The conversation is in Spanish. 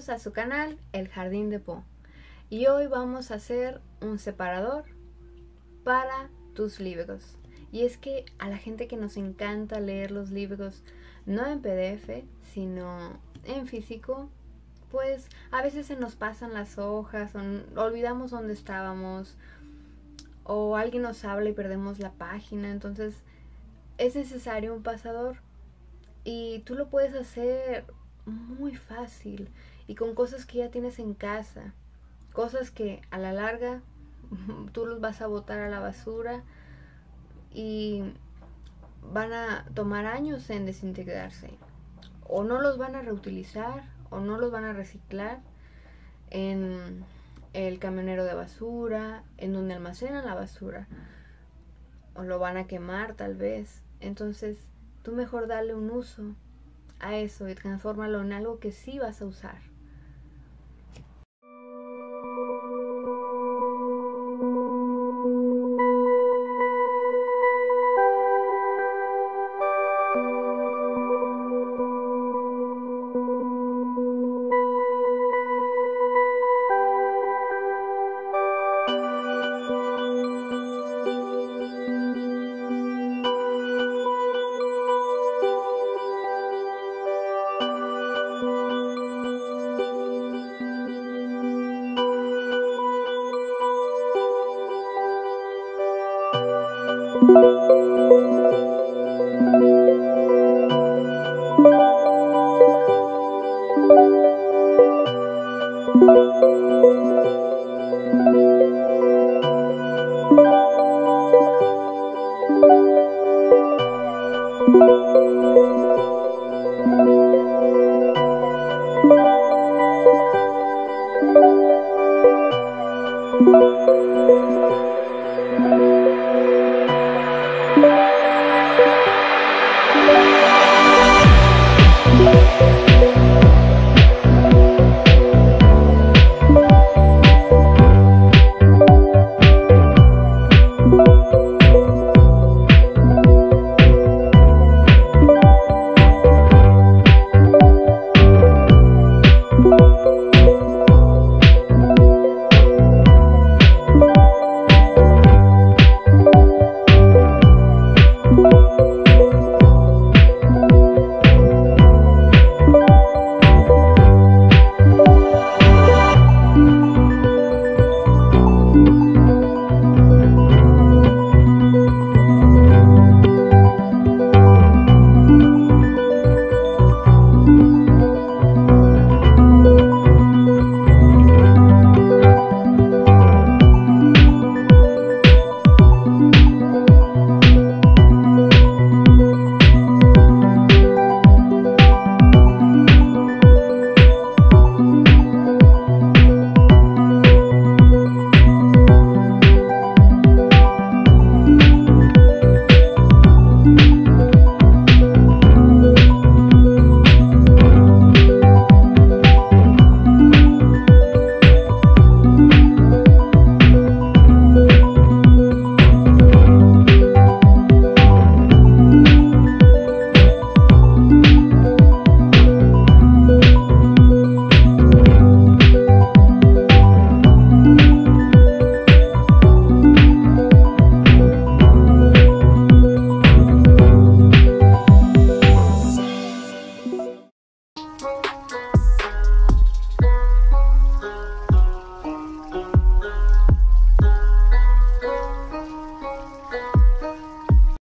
bienvenidos a su canal El Jardín de Po. Y hoy vamos a hacer un separador para tus libros. Y es que a la gente que nos encanta leer los libros, no en PDF, sino en físico, pues a veces se nos pasan las hojas, o olvidamos dónde estábamos, o alguien nos habla y perdemos la página. Entonces es necesario un pasador. Y tú lo puedes hacer muy fácil y con cosas que ya tienes en casa. Cosas que a la larga tú los vas a botar a la basura y van a tomar años en desintegrarse. O no los van a reutilizar o no los van a reciclar en el camionero de basura, en donde almacenan la basura. O lo van a quemar tal vez. Entonces tú mejor dale un uso a eso y transfórmalo en algo que sí vas a usar.